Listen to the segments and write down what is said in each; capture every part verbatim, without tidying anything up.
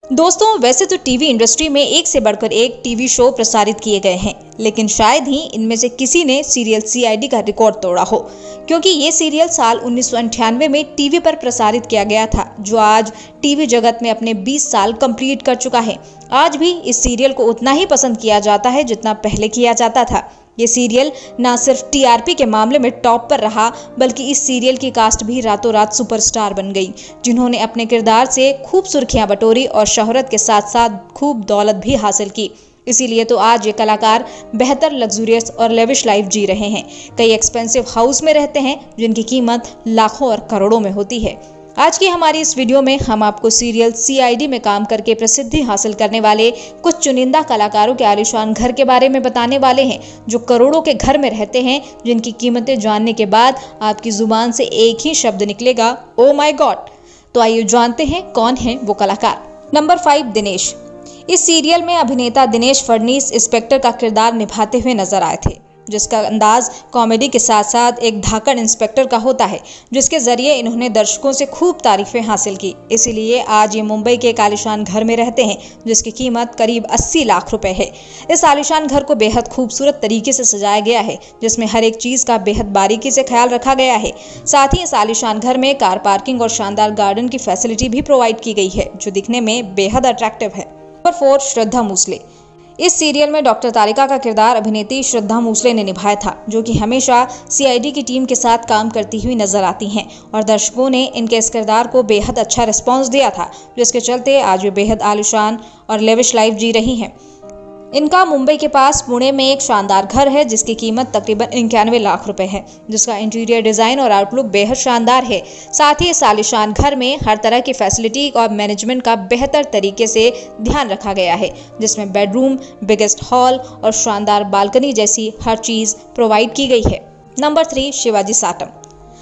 दोस्तों, वैसे तो टीवी इंडस्ट्री में एक से बढ़कर एक टीवी शो प्रसारित किए गए हैं, लेकिन शायद ही इनमें से किसी ने सीरियल सीआईडी का रिकॉर्ड तोड़ा हो, क्योंकि ये सीरियल साल उन्नीस सौ अंठानवे में टीवी पर प्रसारित किया गया था, जो आज टीवी जगत में अपने बीस साल कंप्लीट कर चुका है। आज भी इस सीरियल को उतना ही पसंद किया जाता है जितना पहले किया जाता था। ये सीरियल न सिर्फ टीआरपी के मामले में टॉप पर रहा, बल्कि इस सीरियल की कास्ट भी रातों रात सुपरस्टार बन गई, जिन्होंने अपने किरदार से खूब सुर्खियां बटोरी और शोहरत के साथ साथ खूब दौलत भी हासिल की। इसीलिए तो आज ये कलाकार बेहतर लग्जूरियस और लेविश लाइफ जी रहे हैं। कई एक्सपेंसिव हाउस में रहते हैं, जिनकी कीमत लाखों और करोड़ों में होती है। आज की हमारी इस वीडियो में हम आपको सीरियल सीआईडी में काम करके प्रसिद्धि हासिल करने वाले कुछ चुनिंदा कलाकारों के आलीशान घर के बारे में बताने वाले हैं, जो करोड़ों के घर में रहते हैं, जिनकी कीमतें जानने के बाद आपकी जुबान से एक ही शब्द निकलेगा, ओ माय गॉड। तो आइए जानते हैं कौन है वो कलाकार। Number five, Dinesh. इस सीरियल में अभिनेता दिनेश फडणीस इंस्पेक्टर का किरदार निभाते हुए नजर आए थे, जिसका अंदाज कॉमेडी के साथ साथ एक धाकड़ इंस्पेक्टर का होता है, जिसके जरिए इन्होंने दर्शकों से खूब तारीफें हासिल की। इसीलिए आज ये मुंबई के एक आलीशान घर में रहते हैं, जिसकी कीमत करीब अस्सी लाख रुपए है। इस आलीशान घर को बेहद खूबसूरत तरीके से सजाया गया है, जिसमें हर एक चीज का बेहद बारीकी से ख्याल रखा गया है। साथ ही इस आलीशान घर में कार पार्किंग और शानदार गार्डन की फैसिलिटी भी प्रोवाइड की गई है, जो दिखने में बेहद अट्रैक्टिव है। Number four, Shraddha Musale. इस सीरियल में डॉक्टर तारिका का किरदार अभिनेत्री श्रद्धा मूसले ने निभाया था, जो कि हमेशा सीआईडी की टीम के साथ काम करती हुई नजर आती हैं, और दर्शकों ने इनके इस किरदार को बेहद अच्छा रिस्पांस दिया था, जिसके चलते आज वे बेहद आलीशान और लेविश लाइफ जी रही हैं। इनका मुंबई के पास पुणे में एक शानदार घर है, जिसकी कीमत तकरीबन इक्यानवे लाख रुपए है, जिसका इंटीरियर डिजाइन और आउटलुक बेहद शानदार है। साथ ही इस आलीशान घर में हर तरह की फैसिलिटी और मैनेजमेंट का बेहतर तरीके से ध्यान रखा गया है, जिसमें बेडरूम, बिगेस्ट हॉल और शानदार बालकनी जैसी हर चीज प्रोवाइड की गई है। Number three, Shivaji Satam.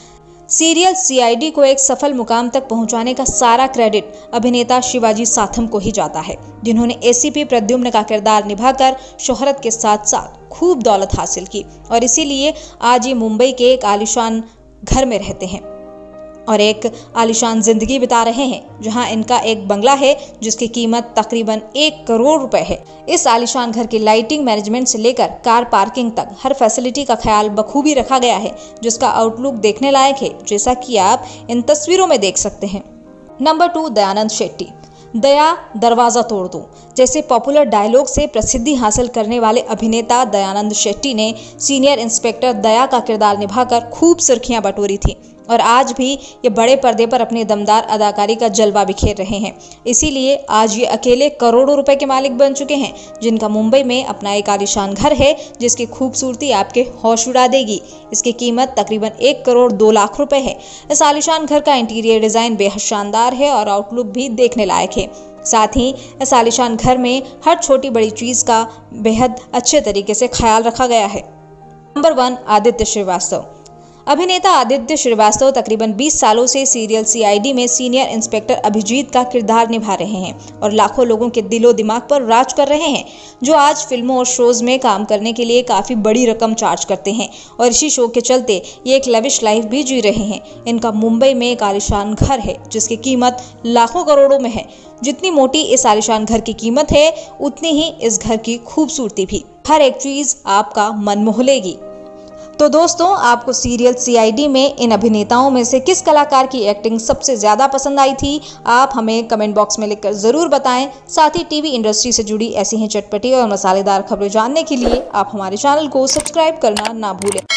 Serial CID को एक सफल मुकाम तक पहुंचाने का सारा क्रेडिट अभिनेता शिवाजी साथम को ही जाता है, जिन्होंने एसीपी प्रद्युम्न का किरदार निभाकर शोहरत के साथ साथ खूब दौलत हासिल की, और इसीलिए आज ये मुंबई के एक आलीशान घर में रहते हैं और एक आलीशान जिंदगी बिता रहे हैं, जहां इनका एक बंगला है जिसकी कीमत तकरीबन एक करोड़ रुपए है। इस आलीशान घर की लाइटिंग मैनेजमेंट से लेकर कार पार्किंग तक हर फैसिलिटी का ख्याल बखूबी रखा गया है, जिसका आउटलुक देखने लायक है, जैसा कि आप इन तस्वीरों में देख सकते हैं। Number two, Dayanand Shetty. दया दरवाजा तोड़ दो जैसे पॉपुलर डायलॉग से प्रसिद्धि हासिल करने वाले अभिनेता दयानंद शेट्टी ने सीनियर इंस्पेक्टर दया का किरदार निभाकर खूब सुर्खियां बटोरी थी, और आज भी ये बड़े पर्दे पर अपनी दमदार अदाकारी का जलवा बिखेर रहे हैं। इसीलिए आज ये अकेले करोड़ों रुपए के मालिक बन चुके हैं, जिनका मुंबई में अपना एक आलीशान घर है, जिसकी खूबसूरती आपके होश उड़ा देगी। इसकी कीमत तकरीबन एक करोड़ दो लाख रुपए है। इस आलीशान घर का इंटीरियर डिजाइन बेहद शानदार है और आउटलुक भी देखने लायक है। साथ ही इस आलीशान घर में हर छोटी बड़ी चीज का बेहद अच्छे तरीके से ख्याल रखा गया है। Number one, Aditya Srivastava. अभिनेता आदित्य श्रीवास्तव तकरीबन बीस सालों से सीरियल सीआईडी में सीनियर इंस्पेक्टर अभिजीत का किरदार निभा रहे हैं और लाखों लोगों के दिलो दिमाग पर राज कर रहे हैं, जो आज फिल्मों और शोज में काम करने के लिए काफी बड़ी रकम चार्ज करते हैं, और इसी शो के चलते ये एक लेविश लाइफ भी जी रहे हैं। इनका मुंबई में एक आलीशान घर है, जिसकी कीमत लाखों करोड़ों में है। जितनी मोटी इस आलीशान घर की कीमत है, उतनी ही इस घर की खूबसूरती भी। हर एक चीज आपका मन मोह लेगी। तो दोस्तों, आपको सीरियल सीआईडी में इन अभिनेताओं में से किस कलाकार की एक्टिंग सबसे ज्यादा पसंद आई थी? आप हमें कमेंट बॉक्स में लिखकर जरूर बताएं। साथ ही टीवी इंडस्ट्री से जुड़ी ऐसी ही चटपटी और मसालेदार खबरें जानने के लिए आप हमारे चैनल को सब्सक्राइब करना ना भूलें।